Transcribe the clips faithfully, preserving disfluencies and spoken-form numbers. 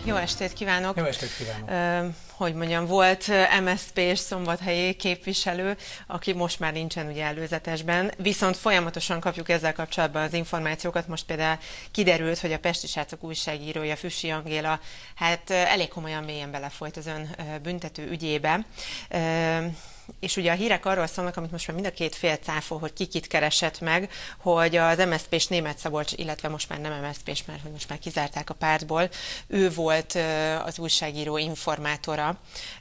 Jó estét kívánok! Jó estét kívánok! Uh, hogy mondjam, volt em es zé pés szombathelyi képviselő, aki most már nincsen ugye előzetesben, viszont folyamatosan kapjuk ezzel kapcsolatban az információkat. Most például kiderült, hogy a Pesti Srácok újságírója, Füssy Angéla, hát elég komolyan mélyen belefolyt az ön büntető ügyébe. Uh, és ugye a hírek arról szólnak, amit most már mind a két fél cáfol, hogy ki kit keresett meg, hogy az em es zé pés Németh Szabolcs, illetve most már nem em es zé pés, mert hogy most már kizárták a pártból, ő volt az újságíró informátora.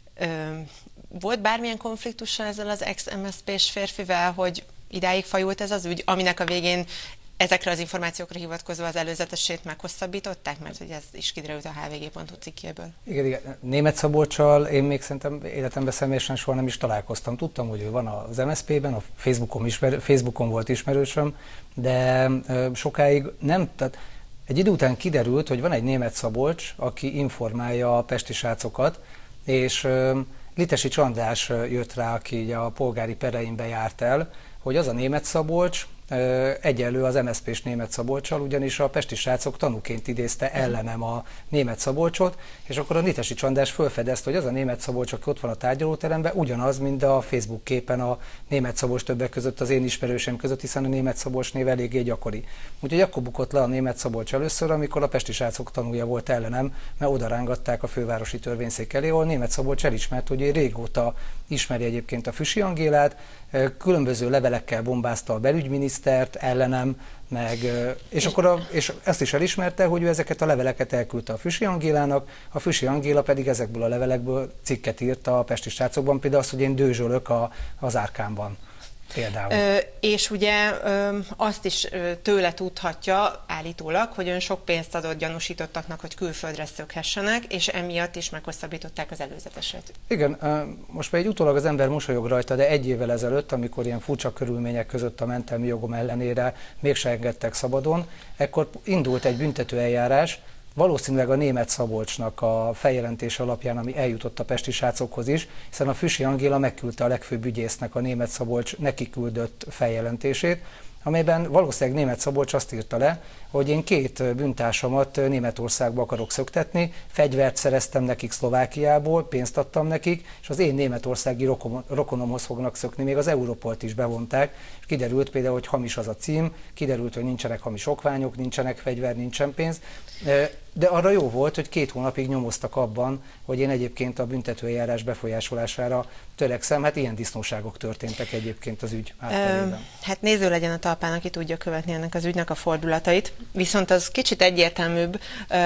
Volt bármilyen konfliktussal ezzel az ex-em es zé pés férfivel, hogy idáig fajult ez az ügy, aminek a végén ezekre az információkra hivatkozva az előzetesét meghosszabbították, mert hogy ez is kiderült a há vé gé pont hu cikkéből. Igen, igen. Németh Szabolccsal én még szerintem életemben személyesen soha nem is találkoztam. Tudtam, hogy ő van az em es zé pében, a Facebookon, ismer, Facebookon volt ismerősöm, de ö, sokáig nem, tehát egy idő után kiderült, hogy van egy Németh Szabolcs, aki informálja a pesti srácokat, és ö, Litesics András jött rá, aki így a polgári pereimbe járt el, hogy az a Németh Szabolcs egyenlő az em es zé pés Németh Szabolccsal, ugyanis a pesti srácok tanúként idézte ellenem a Németh Szabolcsot, és akkor a Litesics András felfedezte, hogy az a Németh Szabolcs, aki ott van a tárgyalóteremben, ugyanaz, mint a Facebook képen a Németh Szabolcs többek között az én ismerőseim között, hiszen a Németh Szabolcs név eléggé gyakori. Úgyhogy akkor bukott le a Németh Szabolcs először, amikor a pesti srácok tanúja volt ellenem, mert oda rángatták a fővárosi törvényszék elé, ahol Németh Szabolcs elismert, hogy ő régóta ismeri egyébként a Füssy Angélát, különböző levelekkel bombázta a belügyminisztert ellenem, meg, és, akkor a, és ezt is elismerte, hogy ő ezeket a leveleket elküldte a Füssy Angélának, a Füssy Angéla pedig ezekből a levelekből cikket írt a pesti srácokban, például azt, hogy én dőzsölök a, az árkámban. Például. Ö, és ugye ö, azt is ö, tőle tudhatja állítólag, hogy ön sok pénzt adott gyanúsítottaknak, hogy külföldre szökhessenek, és emiatt is meghosszabbították az előzeteset. Igen, most már egy utólag az ember mosolyog rajta, de egy évvel ezelőtt, amikor ilyen furcsa körülmények között a mentelmi jogom ellenére mégsem engedtek szabadon, ekkor indult egy büntetőeljárás, valószínűleg a Németh Szabolcsnak a feljelentése alapján, ami eljutott a pesti srácokhoz is, hiszen a Füssy Angéla megküldte a legfőbb ügyésznek a Németh Szabolcs neki küldött feljelentését, amelyben valószínűleg Németh Szabolcs azt írta le, hogy én két bűntársamat Németországba akarok szöktetni, fegyvert szereztem nekik Szlovákiából, pénzt adtam nekik, és az én németországi rokonomhoz fognak szökni, még az Europolt is bevonták, és kiderült például, hogy hamis az a cím, kiderült, hogy nincsenek hamis okmányok, nincsenek fegyver, nincsen pénz, de arra jó volt, hogy két hónapig nyomoztak abban, hogy én egyébként a büntetőeljárás befolyásolására törekszem. Hát ilyen disznóságok történtek egyébként az ügy átterében. Hát néző legyen a talpán, aki tudja követni ennek az ügynek a fordulatait. Viszont az kicsit egyértelműbb,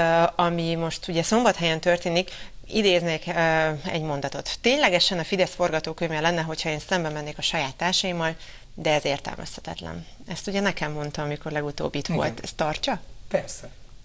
ami most ugye Szombathelyen történik. Idéznék egy mondatot. Ténylegesen a Fidesz forgatókönyve lenne, hogyha én szembe mennék a saját társaimmal, de ez értelmezhetetlen. Ezt ugye nekem mondta, amikor legutóbb itt volt. Ez tartja? Persze.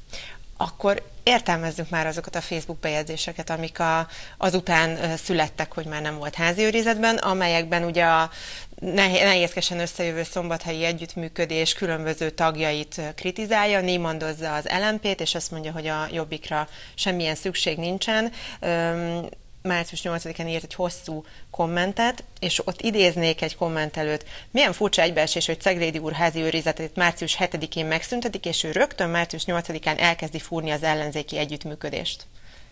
Akkor értelmezzük már azokat a Facebook bejegyzéseket, amik a, azután születtek, hogy már nem volt házi őrizetben, amelyekben ugye a nehézkesen összejövő szombathelyi együttműködés különböző tagjait kritizálja, némandozza az el em pét, és azt mondja, hogy a Jobbikra semmilyen szükség nincsen. március nyolcadikán írt egy hosszú kommentet, és ott idéznék egy kommentelőt. Milyen furcsa egybeesés, hogy Ceglédi úr házi őrizetét március hetedikén megszüntetik, és ő rögtön március nyolcadikán elkezdi fúrni az ellenzéki együttműködést.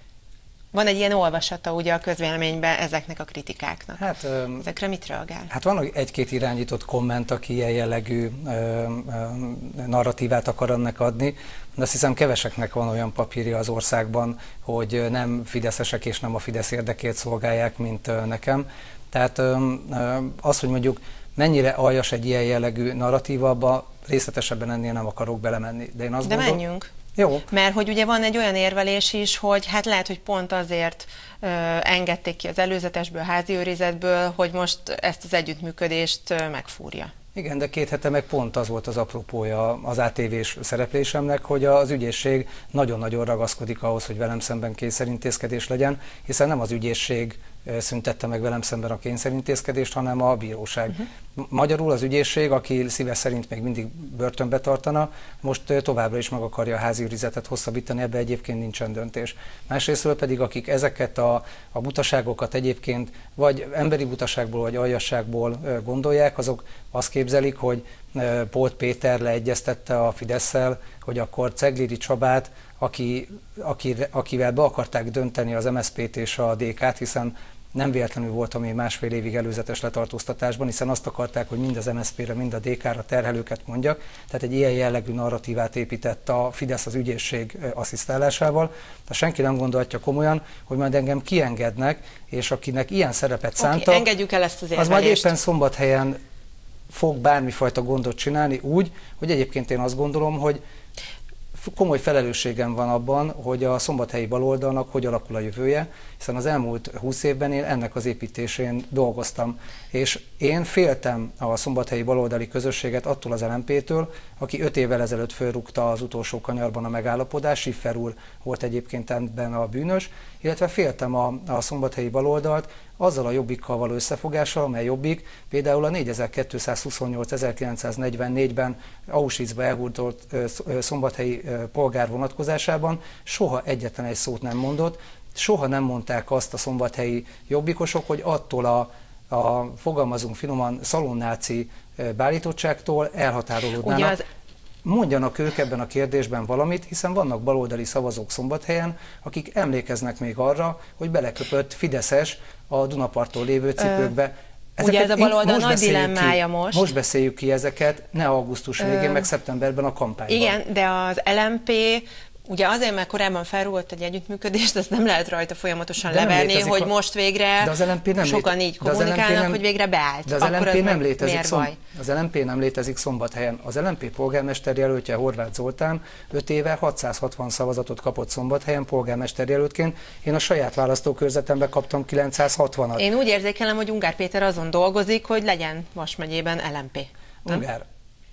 Van egy ilyen olvasata ugye a közvéleményben ezeknek a kritikáknak. Hát, ezekre mit reagál? Hát van egy-két irányított komment, aki ilyen jellegű ö, ö, narratívát akar ennek adni, de azt hiszem keveseknek van olyan papírja az országban, hogy nem fideszesek és nem a Fidesz érdekét szolgálják, mint nekem. Tehát ö, ö, az, hogy mondjuk mennyire aljas egy ilyen jellegű narratíva, abba részletesebben ennél nem akarok belemenni. De, én azt de gondol... menjünk. Jó. Mert hogy ugye van egy olyan érvelés is, hogy hát lehet, hogy pont azért ö, engedték ki az előzetesből, házi őrizetből, hogy most ezt az együttműködést ö, megfúrja. Igen, de két hete meg pont az volt az apropója az á té vés szereplésemnek, hogy az ügyészség nagyon-nagyon ragaszkodik ahhoz, hogy velem szemben kényszerintézkedés legyen, hiszen nem az ügyészség szüntette meg velem szemben a kényszerintézkedést, hanem a bíróság. Uh-huh. Magyarul az ügyészség, aki szíve szerint még mindig börtönbe tartana, most továbbra is meg akarja a házi őrizetet hosszabbítani, ebbe egyébként nincsen döntés. Másrésztről pedig, akik ezeket a, a butaságokat egyébként vagy emberi butaságból, vagy aljasságból gondolják, azok azt képzelik, hogy Polt Péter leegyeztette a Fidesszel, hogy akkor Ceglidi Csabát, aki, aki, akivel be akarták dönteni az em es zé pét és a dé ká-t, hiszen nem véletlenül voltam még másfél évig előzetes letartóztatásban, hiszen azt akarták, hogy mind az em es zé pére, mind a dé ká-ra terhelőket mondjak. Tehát egy ilyen jellegű narratívát épített a Fidesz az ügyészség asszisztálásával. De senki nem gondolhatja komolyan, hogy majd engem kiengednek, és akinek ilyen szerepet szántak, okay, engedjük el ezt az az majd éppen Szombathelyen fog bármifajta gondot csinálni úgy, hogy egyébként én azt gondolom, hogy komoly felelősségem van abban, hogy a szombathelyi baloldalnak hogy alakul a jövője, hiszen az elmúlt húsz évben én ennek az építésén dolgoztam. És én féltem a szombathelyi baloldali közösséget attól az el em pé-től, aki öt évvel ezelőtt fölrúgta az utolsó kanyarban a megállapodás, Schiffer úr volt egyébként ebben a bűnös, illetve féltem a, a szombathelyi baloldalt azzal a Jobbikkal való összefogással, amely Jobbik például a négyezer-kétszázhuszonnyolc ezerkilencszáznegyvennégyben Auschwitzba elhurcolt szombathelyi polgár vonatkozásában soha egyetlen egy szót nem mondott, soha nem mondták azt a szombathelyi jobbikosok, hogy attól a, a fogalmazunk finoman szalonnáci beállítottságtól elhatárolódnának. Az... Mondjanak ők ebben a kérdésben valamit, hiszen vannak baloldali szavazók Szombathelyen, akik emlékeznek még arra, hogy beleköpött fideszes a Dunaparttól lévő cipőkbe. Ezeket ugye ez a baloldal nagy dilemmája ki, most. Most beszéljük ki ezeket, ne augusztus végén, meg szeptemberben a kampányban. Igen, de az el em pé ugye azért, mert korábban felrúgott egy együttműködést, ezt nem lehet rajta folyamatosan de leverni, hogy a... most végre de az el em pé nem sokan így kommunikálnak, nem... hogy végre beállt. De az el em pé nem létezik, szom... az el em pé nem létezik Szombathelyen. Az el em pé polgármester jelöltje Horváth Zoltán öt éve hatszázhatvan szavazatot kapott Szombathelyen polgármester jelöltként. Én a saját választókörzetemben kaptam kilencszázhatvanat. Én úgy érzékelem, hogy Ungár Péter azon dolgozik, hogy legyen Vas megyében el em pé. Ungár.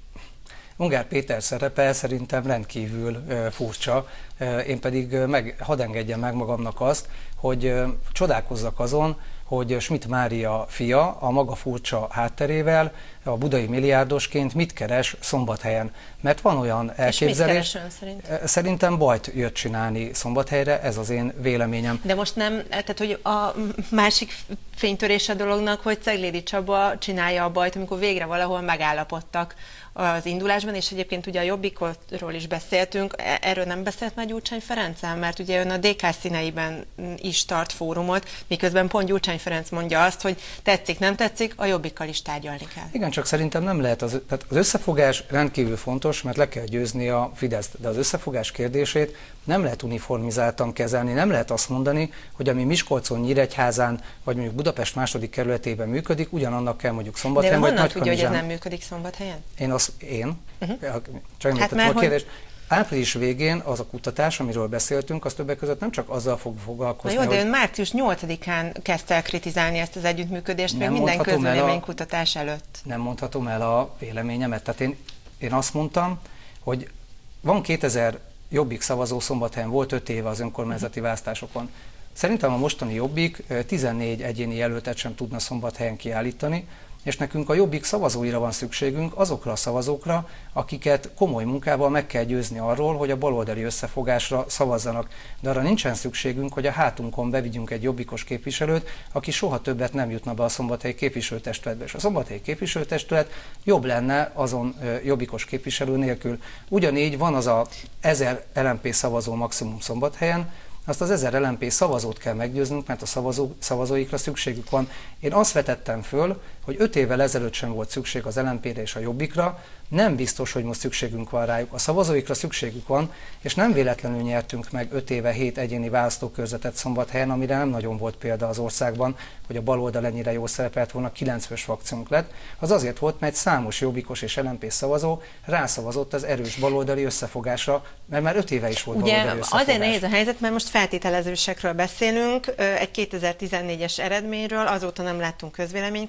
Ungár Péter szerepe szerintem rendkívül uh, furcsa, uh, én pedig uh, meg, hadd engedjem meg magamnak azt, hogy uh, csodálkozzak azon, hogy Schmidt Mária fia a maga furcsa hátterével, a budai milliárdosként mit keres Szombathelyen. Mert van olyan elképzelés. És mit keres ön szerint? Szerintem bajt jött csinálni Szombathelyre, ez az én véleményem. De most nem, tehát hogy a másik fénytörése dolognak, hogy Ceglédi Csaba csinálja a bajt, amikor végre valahol megállapodtak az indulásban, és egyébként ugye a Jobbikról is beszéltünk, erről nem beszélt már Gyurcsány Ferenccel, mert ugye ön a dé ká színeiben is tart fórumot, miközben pont Gyurcsány Ferenc mondja azt, hogy tetszik, nem tetszik, a Jobbikkal is tárgyalni kell. Igen, csak szerintem nem lehet, az, tehát az összefogás rendkívül fontos, mert le kell győzni a Fideszt, de az összefogás kérdését nem lehet uniformizáltan kezelni, nem lehet azt mondani, hogy ami Miskolcon, Nyíregyházán, vagy mondjuk Budapest második kerületében működik, ugyanannak kell mondjuk Szombathelyen, vagy Nagykanizsán. De honnan tudja, hogy ez nem működik Szombathelyen? Én azt, én? Uh-huh. Csak hát a kérdést. Hogy... Április végén az a kutatás, amiről beszéltünk, az többek között nem csak azzal fog foglalkozni, Na jó, de hogy... ön március nyolcadikán kezdte el kritizálni ezt az együttműködést, még minden közvéleménykutatás előtt. Nem mondhatom el a véleményemet. Tehát én, én azt mondtam, hogy van kétezer Jobbik szavazó Szombathelyen, volt öt éve az önkormányzati választásokon. Szerintem a mostani Jobbik tizennégy egyéni jelöltet sem tudna Szombathelyen kiállítani, és nekünk a Jobbik szavazóira van szükségünk, azokra a szavazókra, akiket komoly munkával meg kell győzni arról, hogy a baloldali összefogásra szavazzanak. De arra nincsen szükségünk, hogy a hátunkon bevigyünk egy jobbikos képviselőt, aki soha többet nem jutna be a szombathelyi képviselőtestületbe. És a szombathelyi képviselőtestület jobb lenne azon jobbikos képviselő nélkül. Ugyanígy van az a ezer el em pé szavazó maximum Szombathelyen, azt az ezer el em pé szavazót kell meggyőznünk, mert a szavazó, szavazóikra szükségük van. Én azt vetettem föl, hogy öt évvel ezelőtt sem volt szükség az el em pére és a Jobbikra, nem biztos, hogy most szükségünk van rájuk. A szavazóikra szükségük van, és nem véletlenül nyertünk meg öt éve hét egyéni választókörzetet Szombathelyen, amire nem nagyon volt példa az országban, hogy a baloldal ennyire jól szerepelt volna, kilencfős frakciónk lett. Az azért volt, mert számos jobbikos és el em pé szavazó rászavazott az erős baloldali összefogásra, mert már öt éve is volt ugye baloldali összefogás. Azért nehéz a helyzet, mert most feltételezősekről beszélünk, egy kétezer-tizennégyes eredményről, azóta nem láttunk közvéleménykutatást,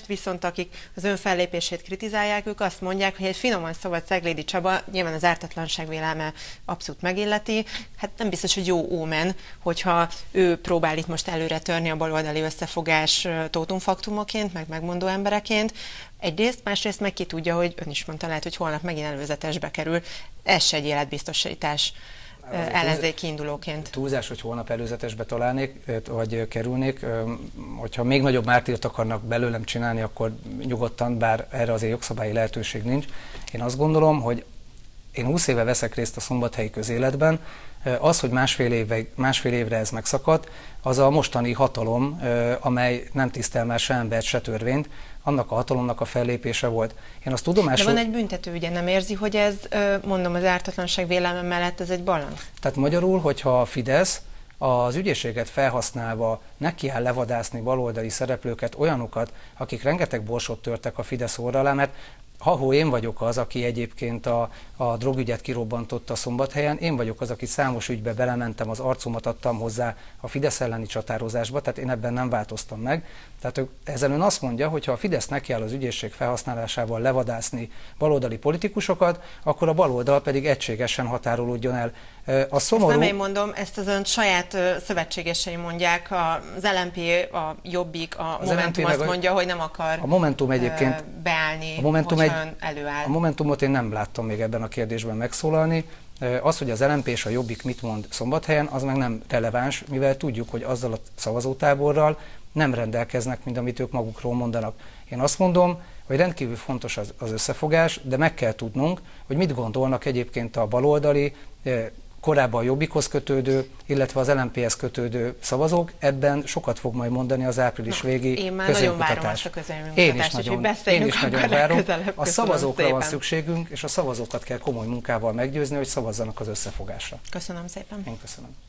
viszont akik az ön fellépését kritizálják, ők azt mondják, hogy egy finoman szóval Ceglédi Csaba, nyilván az ártatlanság vélelme abszolút megilleti, hát nem biztos, hogy jó ómen, hogyha ő próbál itt most előre törni a baloldali összefogás tótumfaktumoként, meg megmondó embereként. Egyrészt, másrészt meg ki tudja, hogy ön is mondta, lehet, hogy holnap megint előzetesbe kerül. Ez se egy életbiztosítás ellenzéki indulóként. Túlzás, hogy holnap előzetesbe találnék, vagy kerülnék. Hogyha még nagyobb mártírt akarnak belőlem csinálni, akkor nyugodtan, bár erre azért jogszabályi lehetőség nincs. Én azt gondolom, hogy én húsz éve veszek részt a szombathelyi közéletben, az, hogy másfél, éve, másfél évre ez megszakadt, az a mostani hatalom, amely nem tisztel már se embert, se törvényt, annak a hatalomnak a fellépése volt. Én azt tudomásul... De van egy büntető, ugye nem érzi, hogy ez, mondom, az ártatlanság vélelme mellett ez egy balansz? Tehát magyarul, hogyha a Fidesz az ügyészséget felhasználva neki áll levadászni baloldali szereplőket, olyanokat, akik rengeteg borsot törtek a Fidesz orra alá, mert ha én vagyok az, aki egyébként a, a drogügyet kirobbantotta Szombathelyen, én vagyok az, aki számos ügybe belementem, az arcomat adtam hozzá a Fidesz elleni csatározásba, tehát én ebben nem változtam meg. Tehát ezzel ön azt mondja, hogy ha a Fidesz nekiáll az ügyészség felhasználásával levadászni baloldali politikusokat, akkor a baloldal pedig egységesen határolódjon el. A szomorú... Ezt nem én mondom, ezt az ön saját szövetségesei mondják, az el em pé, a Jobbik, a az Momentum azt mondja, hogy nem akar a Momentum egyébként, beállni, a Momentum egy, előáll. A Momentumot én nem láttam még ebben a kérdésben megszólalni. Az, hogy az el em pé és a Jobbik mit mond Szombathelyen, az meg nem releváns, mivel tudjuk, hogy azzal a szavazótáborral nem rendelkeznek, mint amit ők magukról mondanak. Én azt mondom, hogy rendkívül fontos az, az összefogás, de meg kell tudnunk, hogy mit gondolnak egyébként a baloldali, korábban a Jobbikhoz kötődő, illetve az el em péhez kötődő szavazók. Ebben sokat fog majd mondani az április végi közvéleménykutatás. Én már nagyon várom azt a közvéleménykutatást, én is nagyon, hogy beszéljünk én is nagyon várom. A szavazókra szépen. van szükségünk, és a szavazókat kell komoly munkával meggyőzni, hogy szavazzanak az összefogásra. Köszönöm szépen. Én köszönöm.